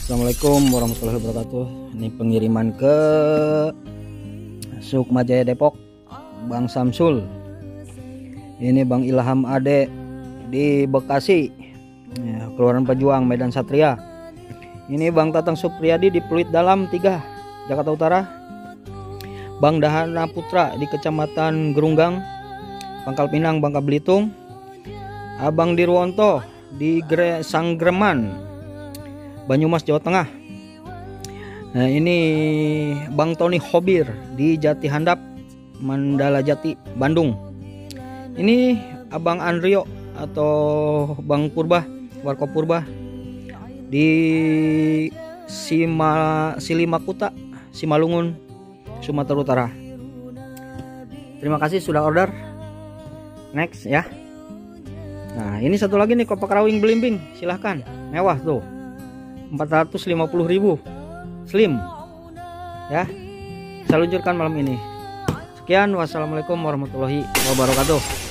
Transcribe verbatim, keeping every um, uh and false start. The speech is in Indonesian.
Assalamualaikum warahmatullahi wabarakatuh. Ini pengiriman ke Sukma Jaya Depok, Bang Samsul. Ini Bang Ilham Ade di Bekasi, ya, Keluaran Pejuang Medan Satria. Ini Bang Tatang Supriyadi di Pluit Dalam tiga, Jakarta Utara. Bang Dahana Putra di Kecamatan Gerunggang, Pangkal Pinang, Bangka Belitung. Abang Dirwonto di Gre Sanggreman, Banyumas, Jawa Tengah. Nah, ini Bang Tony Hobir di Jati Handap, Mandala Jati, Bandung. Ini Abang Andrio atau Bang Purba, Warkop Purba di Sima Silimakuta, Simalungun, Sumatera Utara. Terima kasih sudah order. Next ya. Nah, ini satu lagi nih kopak rawing belimbing, silahkan, mewah tuh, empat ratus lima puluh ribu, slim ya, saya luncurkan malam ini. Sekian, wassalamualaikum warahmatullahi wabarakatuh.